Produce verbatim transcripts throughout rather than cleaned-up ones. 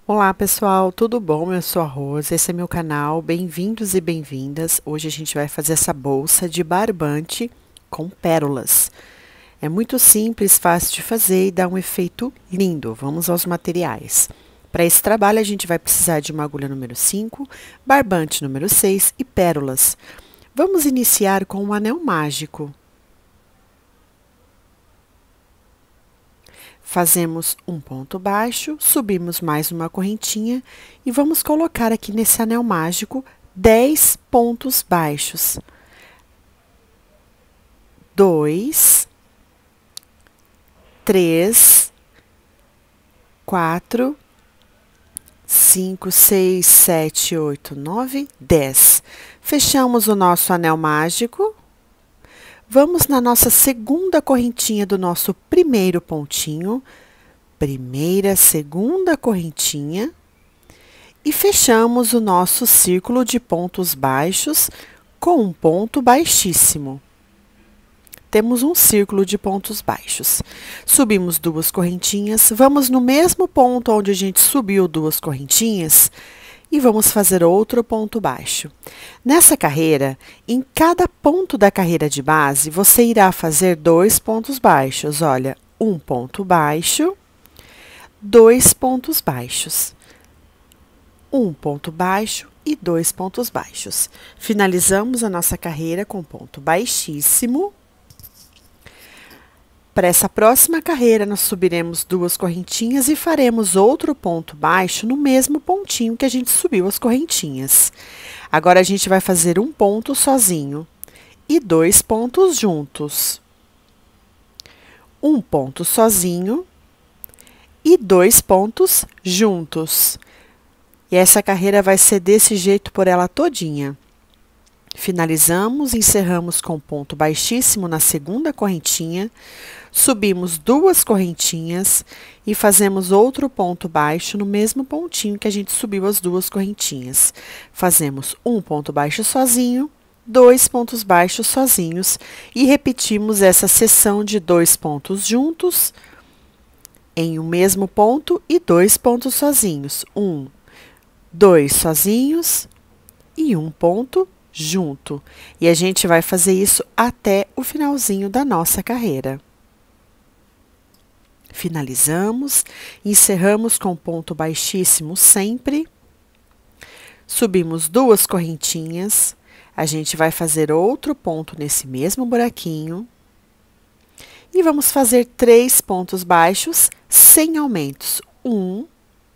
Olá pessoal, tudo bom? Eu sou a Rosa, esse é meu canal, bem-vindos e bem-vindas. Hoje a gente vai fazer essa bolsa de barbante com pérolas. É muito simples, fácil de fazer e dá um efeito lindo. Vamos aos materiais. Para esse trabalho a gente vai precisar de uma agulha número cinco, barbante número seis e pérolas. Vamos iniciar com um anel mágico. Fazemos um ponto baixo, subimos mais uma correntinha e vamos colocar aqui nesse anel mágico dez pontos baixos. Dois, três, quatro, cinco, seis, sete, oito, nove, dez. Fechamos o nosso anel mágico. Vamos na nossa segunda correntinha do nosso primeiro pontinho, primeira, segunda correntinha, e fechamos o nosso círculo de pontos baixos com um ponto baixíssimo. Temos um círculo de pontos baixos. Subimos duas correntinhas, vamos no mesmo ponto onde a gente subiu duas correntinhas, e vamos fazer outro ponto baixo. Nessa carreira, em cada ponto da carreira de base, você irá fazer dois pontos baixos. Olha, um ponto baixo, dois pontos baixos. Um ponto baixo e dois pontos baixos. Finalizamos a nossa carreira com ponto baixíssimo. Para essa próxima carreira, nós subiremos duas correntinhas e faremos outro ponto baixo no mesmo pontinho que a gente subiu as correntinhas. Agora, a gente vai fazer um ponto sozinho e dois pontos juntos. Um ponto sozinho e dois pontos juntos. E essa carreira vai ser desse jeito por ela todinha. Finalizamos, encerramos com ponto baixíssimo na segunda correntinha, subimos duas correntinhas e fazemos outro ponto baixo no mesmo pontinho que a gente subiu as duas correntinhas. Fazemos um ponto baixo sozinho, dois pontos baixos sozinhos e repetimos essa seção de dois pontos juntos em um mesmo ponto e dois pontos sozinhos. Um, dois sozinhos e um ponto junto. E a gente vai fazer isso até o finalzinho da nossa carreira. Finalizamos, encerramos com ponto baixíssimo sempre. Subimos duas correntinhas. A gente vai fazer outro ponto nesse mesmo buraquinho. E vamos fazer três pontos baixos sem aumentos. Um,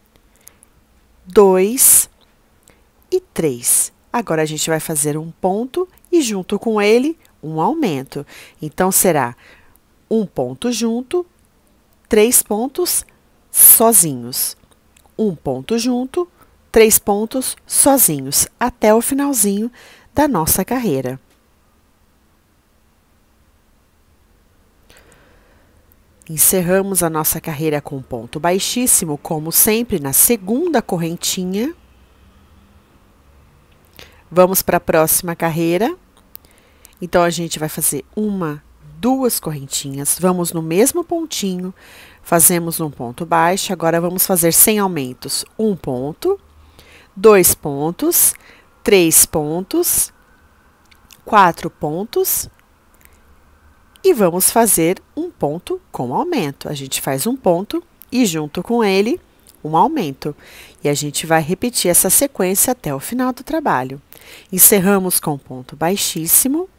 dois e três. Agora, a gente vai fazer um ponto e, junto com ele, um aumento. Então, será um ponto junto, três pontos sozinhos. Um ponto junto, três pontos sozinhos, até o finalzinho da nossa carreira. Encerramos a nossa carreira com um ponto baixíssimo, como sempre, na segunda correntinha. Vamos para a próxima carreira. Então, a gente vai fazer uma, duas correntinhas. Vamos no mesmo pontinho, fazemos um ponto baixo. Agora, vamos fazer sem aumentos. Um ponto, dois pontos, três pontos, quatro pontos. E vamos fazer um ponto com aumento. A gente faz um ponto e, junto com ele, um aumento. E a gente vai repetir essa sequência até o final do trabalho. Encerramos com ponto baixíssimo.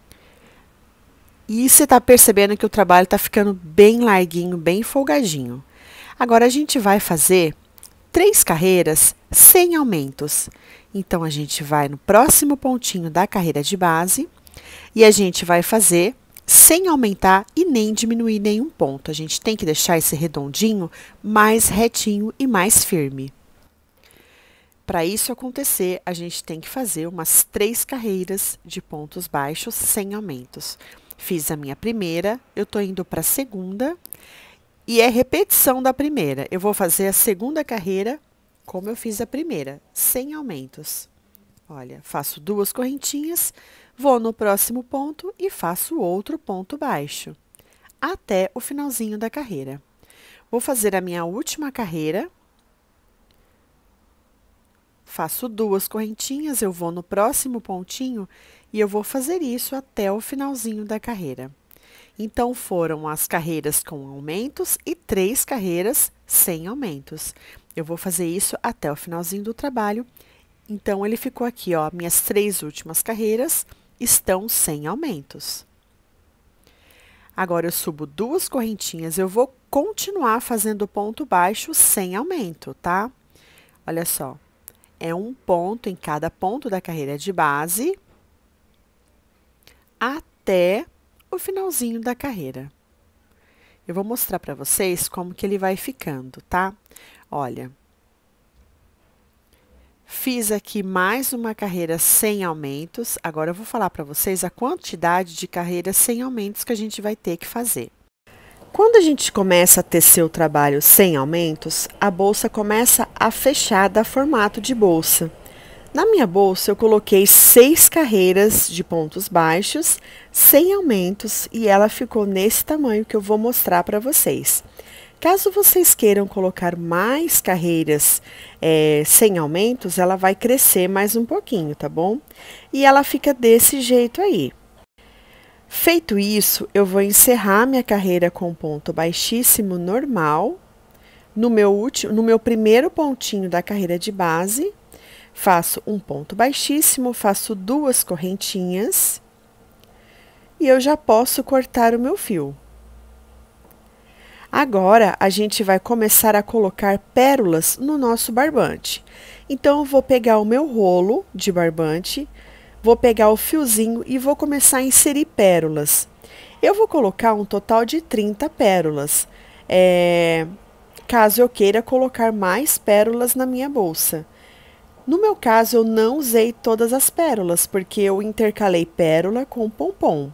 E você está percebendo que o trabalho está ficando bem larguinho, bem folgadinho. Agora, a gente vai fazer três carreiras sem aumentos. Então, a gente vai no próximo pontinho da carreira de base e a gente vai fazer sem aumentar e nem diminuir nenhum ponto. A gente tem que deixar esse redondinho mais retinho e mais firme. Para isso acontecer, a gente tem que fazer umas três carreiras de pontos baixos sem aumentos. Fiz a minha primeira, eu estou indo para a segunda e é repetição da primeira. Eu vou fazer a segunda carreira como eu fiz a primeira, sem aumentos. Olha, faço duas correntinhas, vou no próximo ponto e faço outro ponto baixo, até o finalzinho da carreira. Vou fazer a minha última carreira faço duas correntinhas, eu vou no próximo pontinho e eu vou fazer isso até o finalzinho da carreira. Então, foram as carreiras com aumentos e três carreiras sem aumentos. Eu vou fazer isso até o finalzinho do trabalho. Então, ele ficou aqui, ó, minhas três últimas carreiras estão sem aumentos. Agora, eu subo duas correntinhas, eu vou continuar fazendo ponto baixo sem aumento, tá? Olha só, é um ponto em cada ponto da carreira de base até o finalzinho da carreira. Eu vou mostrar para vocês como que ele vai ficando, tá? Olha, fiz aqui mais uma carreira sem aumentos. Agora, eu vou falar para vocês a quantidade de carreiras sem aumentos que a gente vai ter que fazer. Quando a gente começa a tecer o trabalho sem aumentos, a bolsa começa a fechar, dar formato de bolsa. Na minha bolsa, eu coloquei seis carreiras de pontos baixos, sem aumentos, e ela ficou nesse tamanho que eu vou mostrar para vocês. Caso vocês queiram colocar mais carreiras é, sem aumentos, ela vai crescer mais um pouquinho, tá bom? E ela fica desse jeito aí. Feito isso, eu vou encerrar minha carreira com ponto baixíssimo normal, no meu, último, no meu primeiro pontinho da carreira de base. Faço um ponto baixíssimo, faço duas correntinhas e eu já posso cortar o meu fio. Agora, a gente vai começar a colocar pérolas no nosso barbante. Então, eu vou pegar o meu rolo de barbante, vou pegar o fiozinho e vou começar a inserir pérolas. Eu vou colocar um total de trinta pérolas, é, caso eu queira colocar mais pérolas na minha bolsa. No meu caso, eu não usei todas as pérolas, porque eu intercalei pérola com pompom.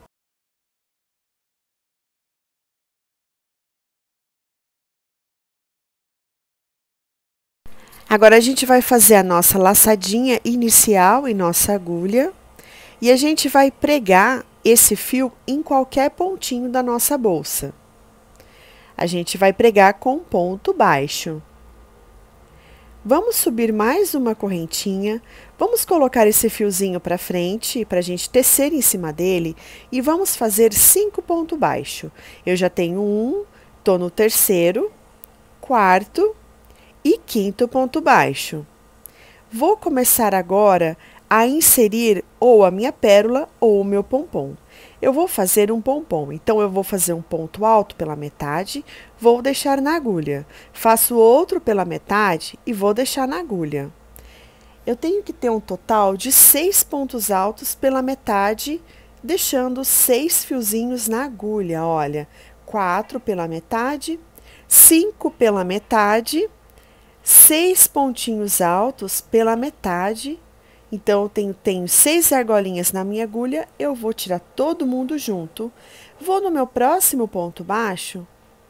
Agora, a gente vai fazer a nossa laçadinha inicial em nossa agulha e a gente vai pregar esse fio em qualquer pontinho da nossa bolsa. A gente vai pregar com ponto baixo. Vamos subir mais uma correntinha, vamos colocar esse fiozinho para frente, para a gente tecer em cima dele, e vamos fazer cinco pontos baixos. Eu já tenho um, tô no terceiro, quarto e quinto ponto baixo. Vou começar agora a inserir ou a minha pérola ou o meu pompom. Eu vou fazer um pompom, então eu vou fazer um ponto alto pela metade, vou deixar na agulha. Faço outro pela metade e vou deixar na agulha. Eu tenho que ter um total de seis pontos altos pela metade, deixando seis fiozinhos na agulha, olha. Quatro pela metade, cinco pela metade, seis pontinhos altos pela metade. Então, eu tenho, tenho seis argolinhas na minha agulha, eu vou tirar todo mundo junto. Vou no meu próximo ponto baixo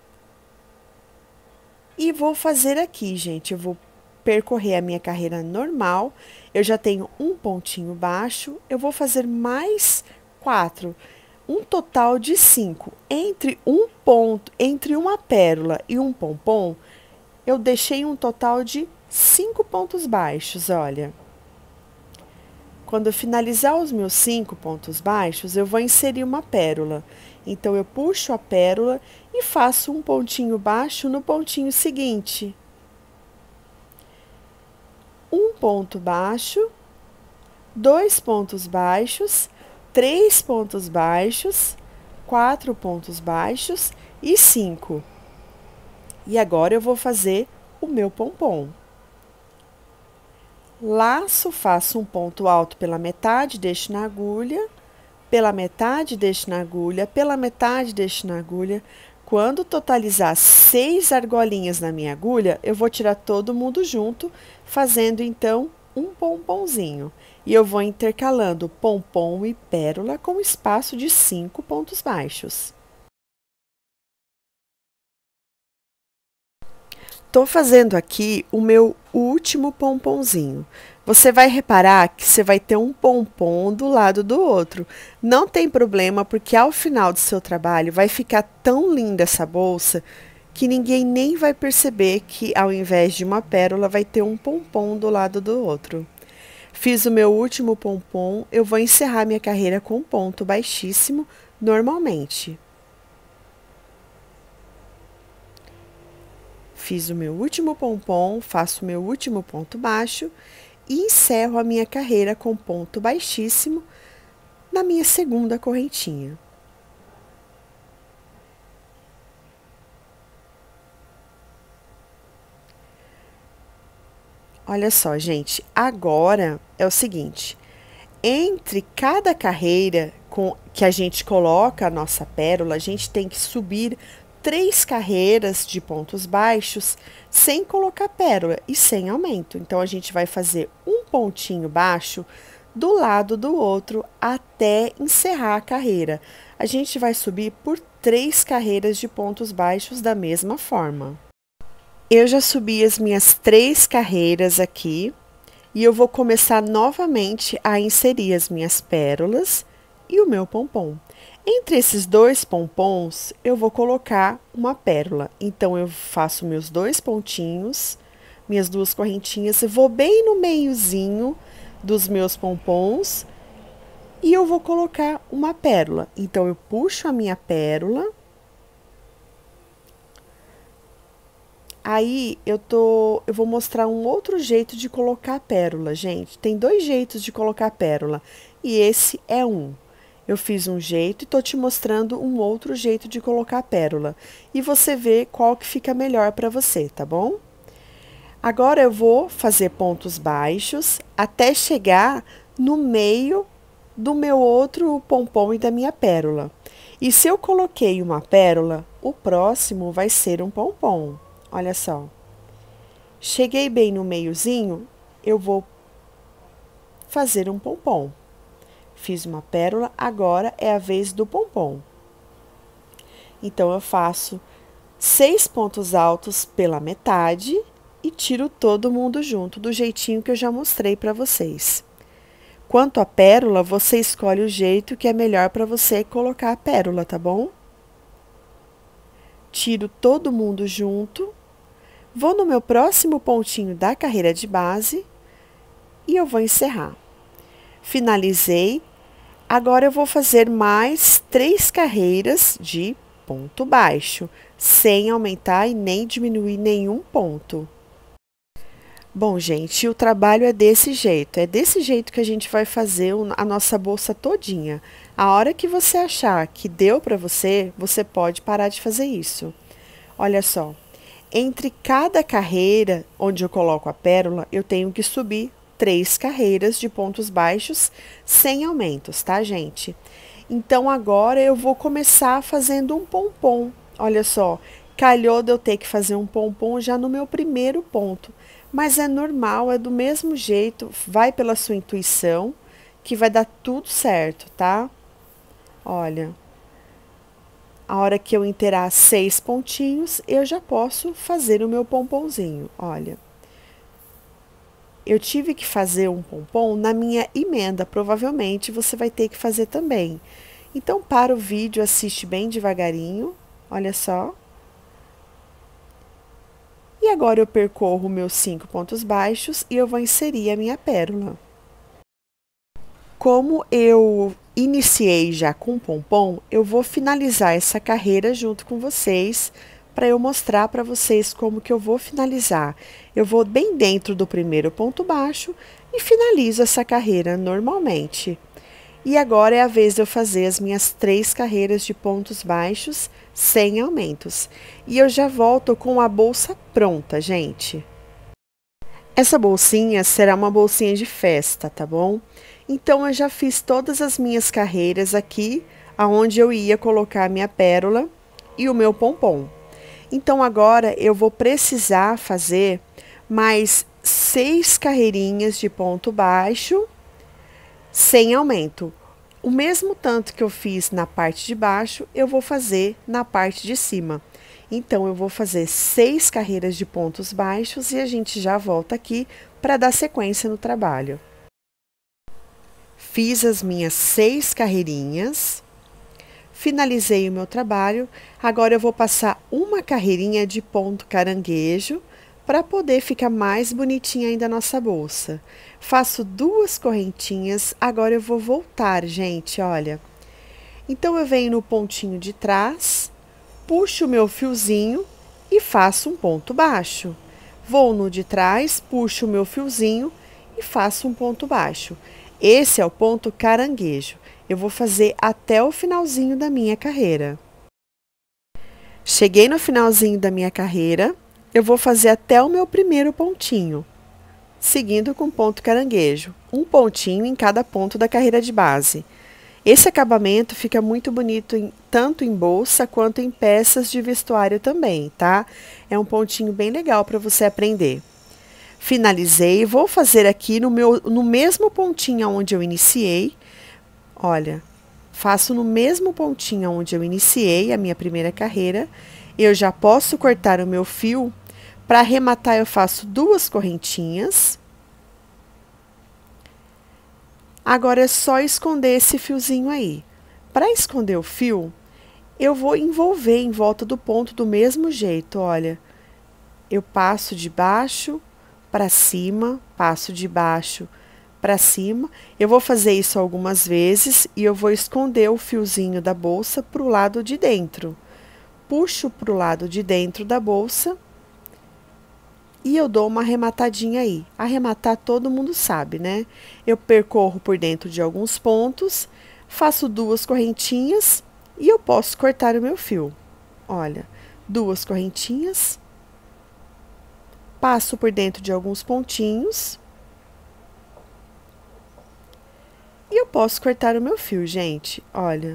e vou fazer aqui, gente. Eu vou percorrer a minha carreira normal. Eu já tenho um pontinho baixo, eu vou fazer mais quatro. Um total de cinco. Entre um ponto, entre uma pérola e um pompom, eu deixei um total de cinco pontos baixos, olha. Quando eu finalizar os meus cinco pontos baixos, eu vou inserir uma pérola. Então, eu puxo a pérola e faço um pontinho baixo no pontinho seguinte. Um ponto baixo, dois pontos baixos, três pontos baixos, quatro pontos baixos e cinco. E agora, eu vou fazer o meu pompom. Laço, faço um ponto alto pela metade, deixo na agulha, pela metade, deixo na agulha, pela metade, deixo na agulha. Quando totalizar seis argolinhas na minha agulha, eu vou tirar todo mundo junto, fazendo então um pomponzinho. E eu vou intercalando pompom e pérola com espaço de cinco pontos baixos. Tô fazendo aqui o meu último pomponzinho. Você vai reparar que você vai ter um pompom do lado do outro. Não tem problema, porque ao final do seu trabalho vai ficar tão linda essa bolsa que ninguém nem vai perceber que ao invés de uma pérola vai ter um pompom do lado do outro. Fiz o meu último pompom, eu vou encerrar minha carreira com um ponto baixíssimo, normalmente. Fiz o meu último pompom, faço o meu último ponto baixo e encerro a minha carreira com ponto baixíssimo na minha segunda correntinha. Olha só, gente, agora é o seguinte, entre cada carreira com, que a gente coloca a nossa pérola, a gente tem que subir três carreiras de pontos baixos sem colocar pérola e sem aumento. Então, a gente vai fazer um pontinho baixo do lado do outro até encerrar a carreira. A gente vai subir por três carreiras de pontos baixos da mesma forma. Eu já subi as minhas três carreiras aqui e eu vou começar novamente a inserir as minhas pérolas e o meu pompom. Entre esses dois pompons, eu vou colocar uma pérola. Então, eu faço meus dois pontinhos, minhas duas correntinhas, eu vou bem no meiozinho dos meus pompons e eu vou colocar uma pérola. Então, eu puxo a minha pérola. Aí, eu, tô, eu vou mostrar um outro jeito de colocar a pérola, gente. Tem dois jeitos de colocar a pérola e esse é um. Eu fiz um jeito e tô te mostrando um outro jeito de colocar a pérola. E você vê qual que fica melhor para você, tá bom? Agora, eu vou fazer pontos baixos até chegar no meio do meu outro pompom e da minha pérola. E se eu coloquei uma pérola, o próximo vai ser um pompom. Olha só. Cheguei bem no meiozinho, eu vou fazer um pompom. Fiz uma pérola, agora é a vez do pompom. Então, eu faço seis pontos altos pela metade e tiro todo mundo junto, do jeitinho que eu já mostrei para vocês. Quanto à pérola, você escolhe o jeito que é melhor para você colocar a pérola, tá bom? Tiro todo mundo junto, vou no meu próximo pontinho da carreira de base e eu vou encerrar. Finalizei. Agora, eu vou fazer mais três carreiras de ponto baixo, sem aumentar e nem diminuir nenhum ponto. Bom, gente, o trabalho é desse jeito. É desse jeito que a gente vai fazer a nossa bolsa todinha. A hora que você achar que deu para você, você pode parar de fazer isso. Olha só, entre cada carreira onde eu coloco a pérola, eu tenho que subir três carreiras de pontos baixos sem aumentos, tá, gente? Então, agora eu vou começar fazendo um pompom. Olha só, calhou de eu ter que fazer um pompom já no meu primeiro ponto. Mas é normal, é do mesmo jeito, vai pela sua intuição, que vai dar tudo certo, tá? Olha, a hora que eu inteirar seis pontinhos, eu já posso fazer o meu pomponzinho, olha. Eu tive que fazer um pompom na minha emenda, provavelmente você vai ter que fazer também. Então, para o vídeo, assiste bem devagarinho, olha só. E agora, eu percorro meus cinco pontos baixos e eu vou inserir a minha pérola. Como eu iniciei já com pompom, eu vou finalizar essa carreira junto com vocês, para eu mostrar para vocês como que eu vou finalizar. Eu vou bem dentro do primeiro ponto baixo e finalizo essa carreira normalmente. E agora é a vez de eu fazer as minhas três carreiras de pontos baixos sem aumentos. E eu já volto com a bolsa pronta, gente. Essa bolsinha será uma bolsinha de festa, tá bom? Então, eu já fiz todas as minhas carreiras aqui, aonde eu ia colocar a minha pérola e o meu pompom. Então, agora, eu vou precisar fazer mais seis carreirinhas de ponto baixo, sem aumento. O mesmo tanto que eu fiz na parte de baixo, eu vou fazer na parte de cima. Então, eu vou fazer seis carreiras de pontos baixos e a gente já volta aqui para dar sequência no trabalho. Fiz as minhas seis carreirinhas. Finalizei o meu trabalho, agora eu vou passar uma carreirinha de ponto caranguejo para poder ficar mais bonitinha ainda a nossa bolsa. Faço duas correntinhas, agora eu vou voltar, gente, olha. Então, eu venho no pontinho de trás, puxo o meu fiozinho e faço um ponto baixo. Vou no de trás, puxo o meu fiozinho e faço um ponto baixo. Esse é o ponto caranguejo. Eu vou fazer até o finalzinho da minha carreira. Cheguei no finalzinho da minha carreira, eu vou fazer até o meu primeiro pontinho, seguindo com ponto caranguejo, um pontinho em cada ponto da carreira de base. Esse acabamento fica muito bonito em, tanto em bolsa quanto em peças de vestuário também, tá? É um pontinho bem legal para você aprender. Finalizei, vou fazer aqui no, meu, no mesmo pontinho onde eu iniciei. Olha, faço no mesmo pontinho onde eu iniciei a minha primeira carreira. Eu já posso cortar o meu fio. Para arrematar, eu faço duas correntinhas. Agora, é só esconder esse fiozinho aí. Para esconder o fio, eu vou envolver em volta do ponto do mesmo jeito, olha. Eu passo de baixo para cima, passo de baixo para cima. Eu vou fazer isso algumas vezes e eu vou esconder o fiozinho da bolsa para o lado de dentro. Puxo para o lado de dentro da bolsa e eu dou uma arrematadinha aí. Arrematar todo mundo sabe, né? Eu percorro por dentro de alguns pontos, faço duas correntinhas e eu posso cortar o meu fio. Olha, duas correntinhas, passo por dentro de alguns pontinhos e eu posso cortar o meu fio, gente. Olha.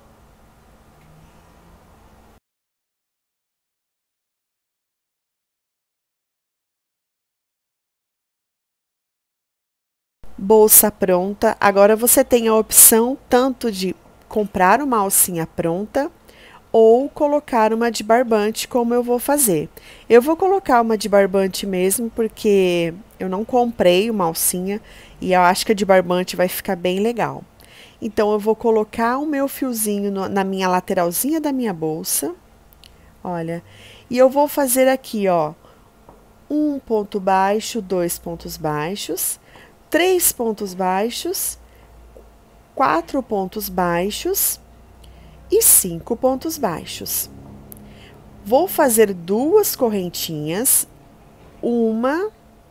Bolsa pronta. Agora você tem a opção tanto de comprar uma alcinha pronta ou colocar uma de barbante, como eu vou fazer. Eu vou colocar uma de barbante mesmo, porque eu não comprei uma alcinha e eu acho que a de barbante vai ficar bem legal. Então, eu vou colocar o meu fiozinho no, na minha lateralzinha da minha bolsa. Olha, e eu vou fazer aqui, ó, um ponto baixo, dois pontos baixos, três pontos baixos, quatro pontos baixos e cinco pontos baixos. Vou fazer duas correntinhas, uma,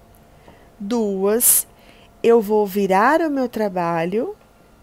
duas, eu vou virar o meu trabalho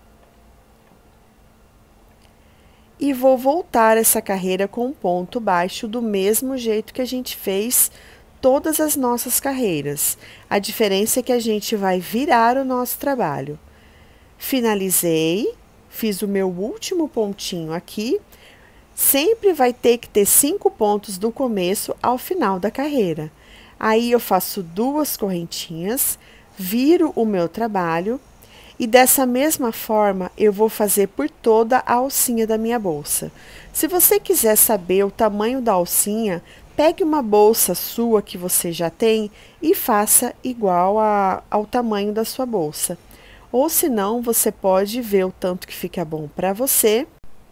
e vou voltar essa carreira com um ponto baixo do mesmo jeito que a gente fez todas as nossas carreiras. A diferença é que a gente vai virar o nosso trabalho. Finalizei, fiz o meu último pontinho aqui. Sempre vai ter que ter cinco pontos do começo ao final da carreira. Aí, eu faço duas correntinhas, viro o meu trabalho e dessa mesma forma eu vou fazer por toda a alcinha da minha bolsa. Se você quiser saber o tamanho da alcinha, pegue uma bolsa sua que você já tem e faça igual a, ao tamanho da sua bolsa. Ou se não, você pode ver o tanto que fica bom para você.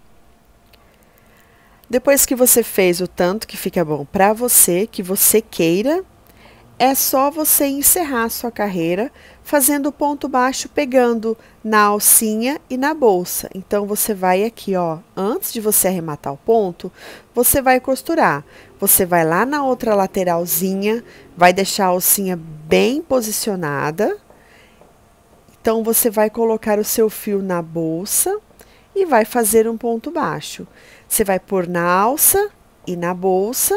Depois que você fez o tanto que fica bom para você, que você queira, é só você encerrar a sua carreira fazendo ponto baixo, pegando na alcinha e na bolsa. Então, você vai aqui, ó, antes de você arrematar o ponto, você vai costurar. Você vai lá na outra lateralzinha, vai deixar a alcinha bem posicionada. Então, você vai colocar o seu fio na bolsa e vai fazer um ponto baixo. Você vai pôr na alça e na bolsa.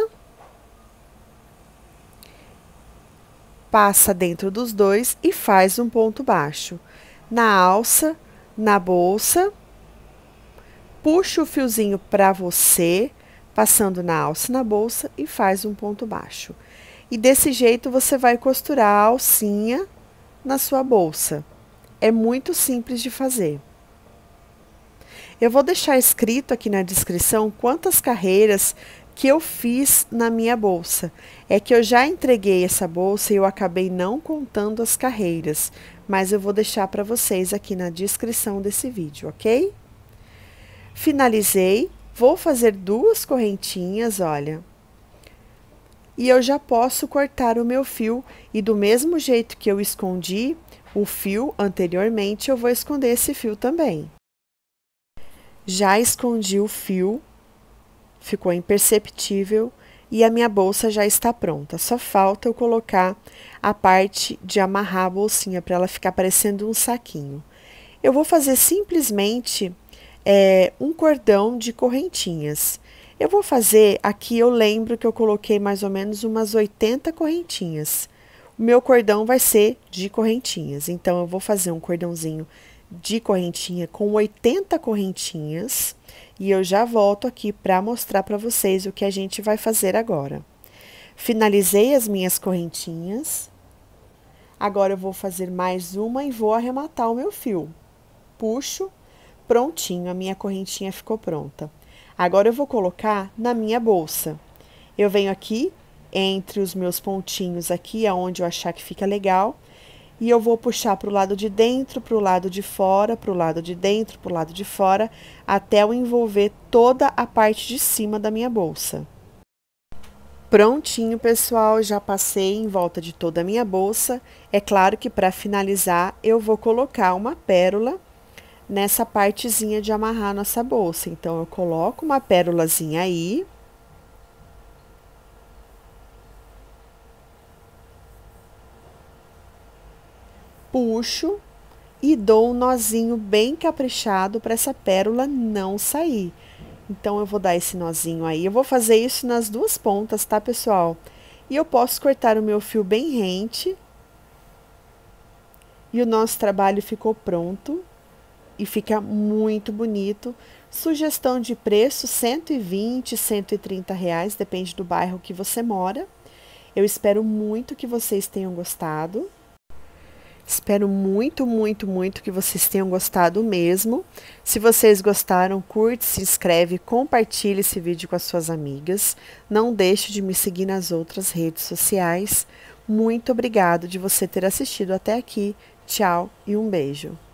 Passa dentro dos dois e faz um ponto baixo. Na alça, na bolsa, puxa o fiozinho para você, passando na alça e na bolsa e faz um ponto baixo. E desse jeito você vai costurar a alcinha na sua bolsa. É muito simples de fazer. Eu vou deixar escrito aqui na descrição quantas carreiras que eu fiz na minha bolsa. É que eu já entreguei essa bolsa e eu acabei não contando as carreiras, mas eu vou deixar para vocês aqui na descrição desse vídeo, ok? Finalizei, vou fazer duas correntinhas, olha. E eu já posso cortar o meu fio e do mesmo jeito que eu escondi o fio anteriormente, eu vou esconder esse fio também. Já escondi o fio, ficou imperceptível e a minha bolsa já está pronta. Só falta eu colocar a parte de amarrar a bolsinha para ela ficar parecendo um saquinho. Eu vou fazer simplesmente é, um cordão de correntinhas. Eu vou fazer, aqui eu lembro que eu coloquei mais ou menos umas oitenta correntinhas. O meu cordão vai ser de correntinhas, então eu vou fazer um cordãozinho de correntinha com oitenta correntinhas e eu já volto aqui para mostrar para vocês o que a gente vai fazer agora. Finalizei as minhas correntinhas, agora eu vou fazer mais uma e vou arrematar o meu fio. Puxo, prontinho, a minha correntinha ficou pronta. Agora eu vou colocar na minha bolsa. Eu venho aqui entre os meus pontinhos aqui, aonde eu achar que fica legal, e eu vou puxar para o lado de dentro, para o lado de fora, para o lado de dentro, para o lado de fora, até eu envolver toda a parte de cima da minha bolsa. Prontinho, pessoal, já passei em volta de toda a minha bolsa. É claro que para finalizar, eu vou colocar uma pérola nessa partezinha de amarrar nossa bolsa. Então, eu coloco uma pérolazinha aí. Puxo e dou um nozinho bem caprichado para essa pérola não sair. Então, eu vou dar esse nozinho aí. Eu vou fazer isso nas duas pontas, tá, pessoal? E eu posso cortar o meu fio bem rente. E o nosso trabalho ficou pronto. E fica muito bonito. Sugestão de preço, cento e vinte, cento e trinta reais, depende do bairro que você mora. Eu espero muito que vocês tenham gostado. Espero muito, muito, muito que vocês tenham gostado mesmo. Se vocês gostaram, curte, se inscreve, compartilhe esse vídeo com as suas amigas. Não deixe de me seguir nas outras redes sociais. Muito obrigado de você ter assistido até aqui. Tchau e um beijo.